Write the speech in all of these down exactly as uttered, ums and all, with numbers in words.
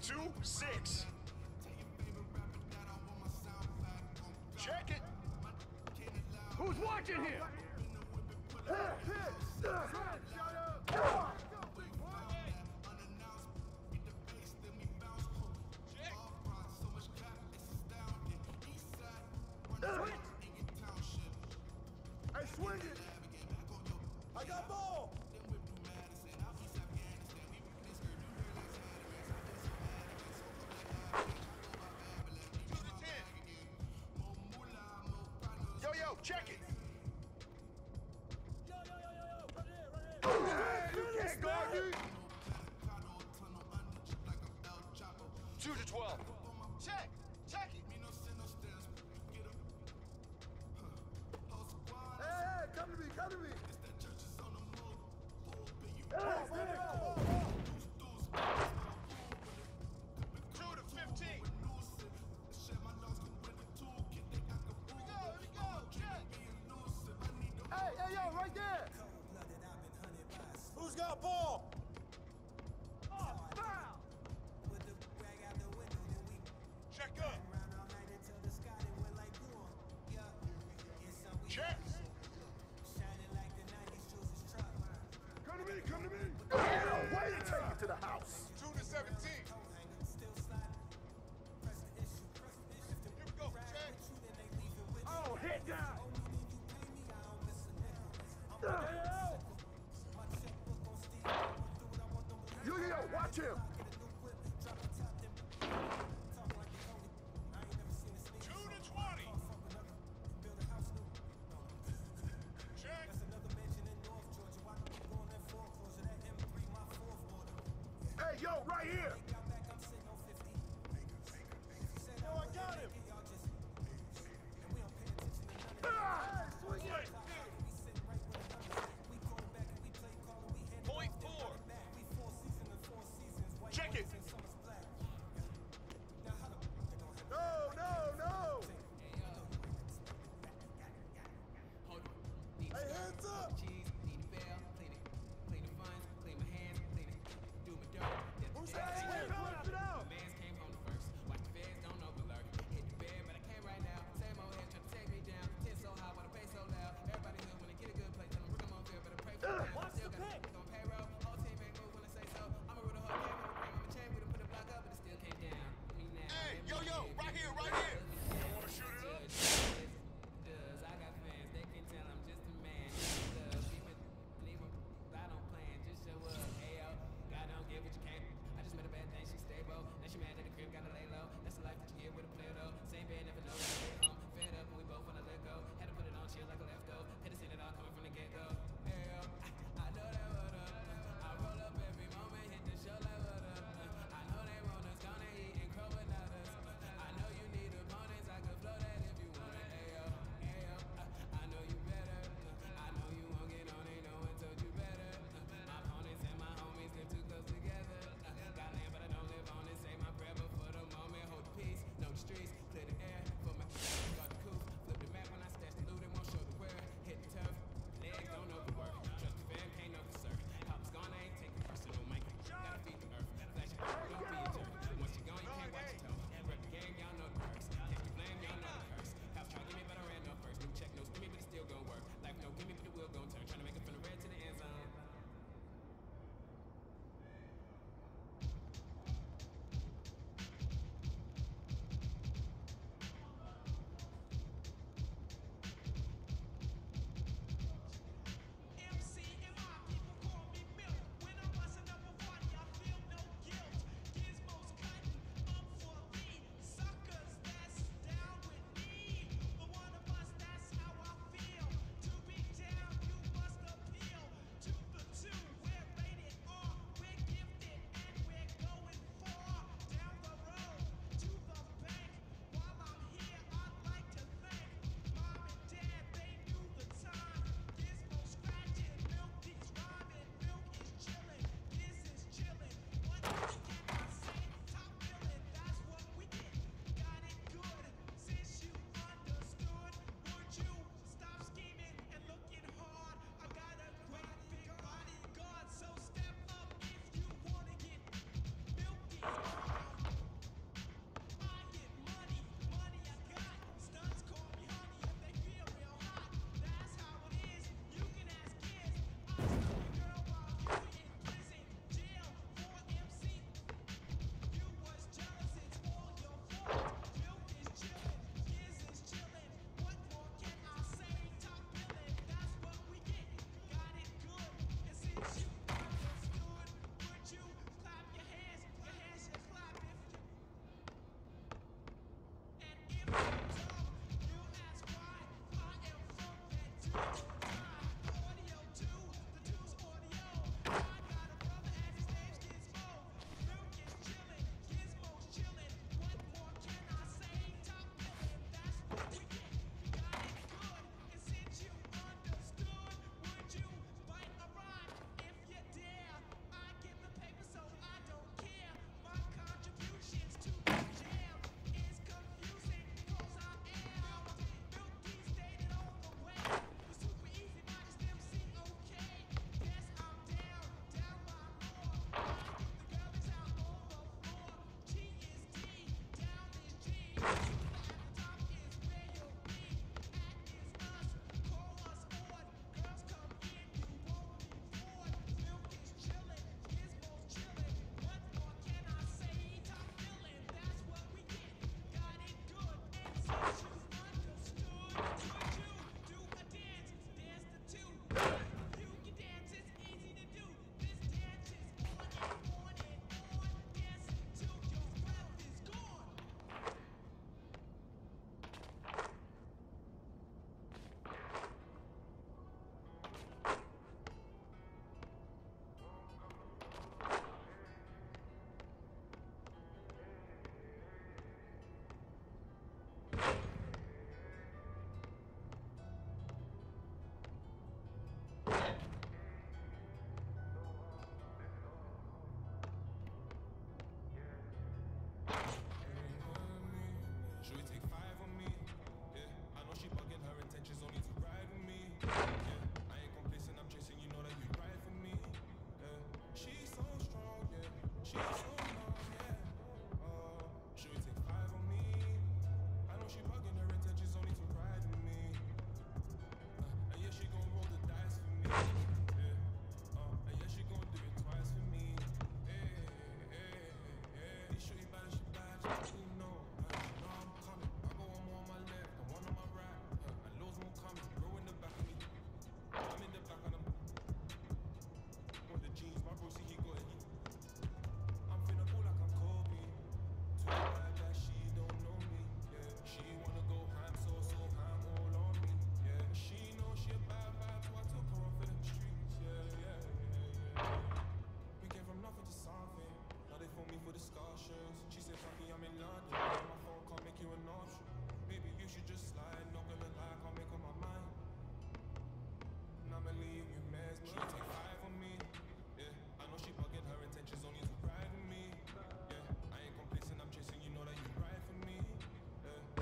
two six. Check it. Who's watching here? Hey, swing it! I got ball! Two to ten. Yo, yo, check it. Yo, yo, yo, yo, yo! Right here, right here! Hey, you can't guard me. Two to twelve. Check. Check it. Hey, hey, come to me, come to me! Hey, hey, oh, oh, Two to fifteen. Here we go, here we go. Check. oh. Hey, hey, yo, right there! Who's got ball? Oh, foul! Check up. Check. Come to me, come to me! Damn, why you take it to the house? Two to seventeen. Here we go. Check. Oh, hit down! Yo, yo, yo, watch him! Two to twenty. Check. Hey, yo, right here! Yo, I got him. Ah! Swing it! Point four. Check it. No, no, no! Hey, hands up! Who's that?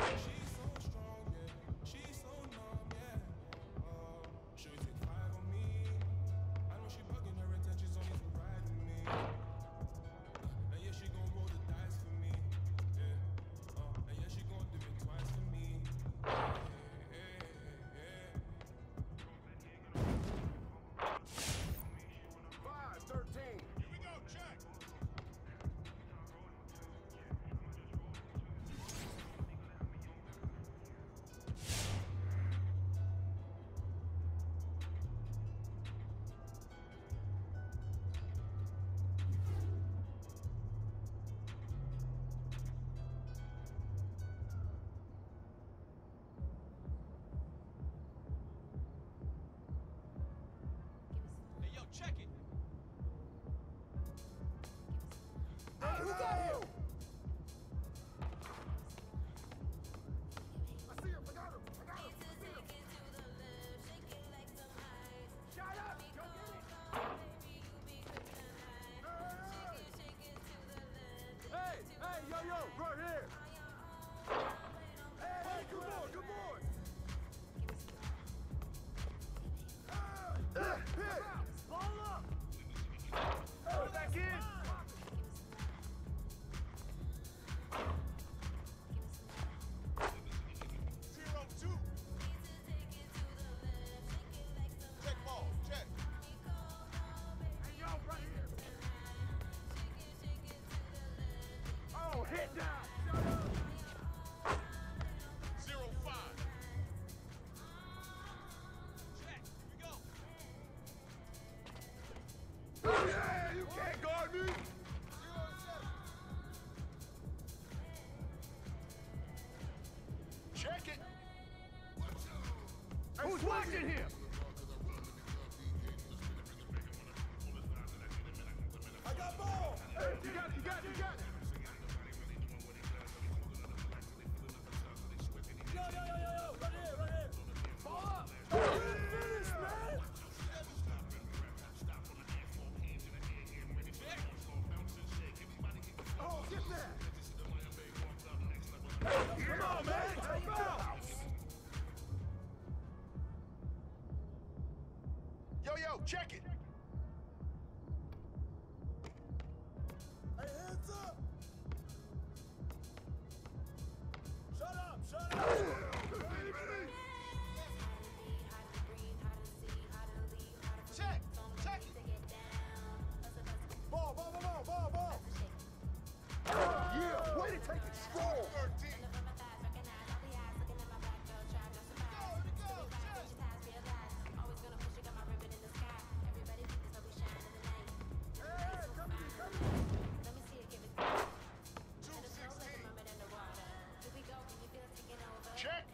She's so strong, yeah. She's so numb, yeah. Uh, should we take five on me? I know she bugging, her intentions only to ride with me. Uh, and yeah, she gon' roll the dice for me. Yeah. Uh, and yeah, she gon' do it twice for me. Yeah, yeah, yeah. Five, thirteen. Here we go, check. Hey, yo, check it. Hey, who got him? I see him. I got him. I got him. I see him. Shut up. Go get it. Hey, hey, yo, yo, right here. Hey, hey, good boy, good boy. Hey, hit. Ball up. Throw it back in. Zero two. Check ball. Check. Hey, yo, right here. Oh, hit down. Shut up. Zero five. Check. Here we go. Oh, yeah, you can't guard me. Zero seven. Check it. Who's watching here? I got ball. Hey, you got it, you got it, you got it. Yo, yo, yo, yo, yo, right here, right here. Ball up. Finish, man. Oh, get that. Come on, man. Take foul. Yo, yo, check it. Hey, hands up. Shut up, shut up. Check, check it. Ball, ball, ball, ball, ball. Yeah, way to take it strong. thirteen. Hey, come to me, come to me. Two sixteen. Check.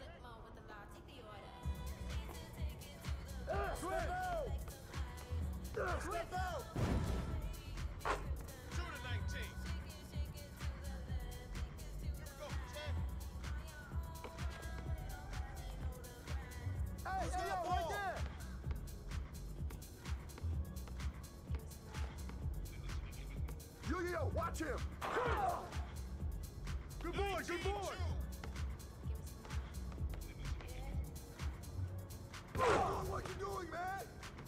Slip out. Slip out. Two to nineteen. Here we go. Check. Hey, Who's hey, got yo, ball? right there. Yo, yo, yo, watch him. Good boy, good boy. Oh, what you doing, man?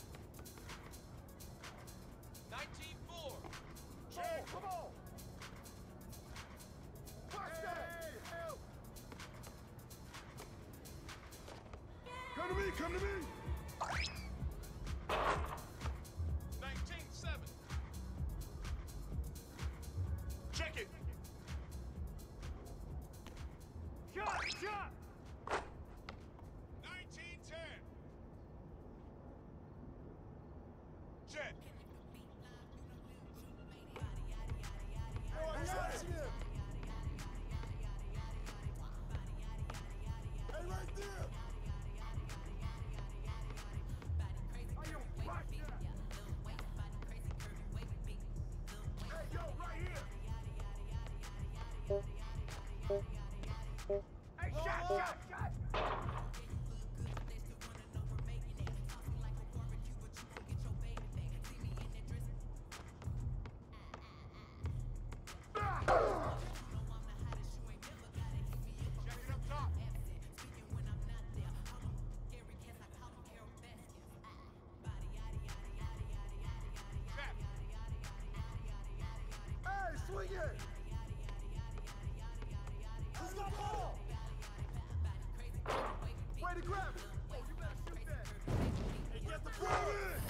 nineteen four. Check. Come on. Watch that. Help. Come to me, come to me. nineteen seven. Check it. Shot, shot. nineteen ten. Jet. Oh, I got it. Hey, right there. Are you watch that? Hey, yo, right here. Hey, shot, shot, shot. Check it up top. Grab it!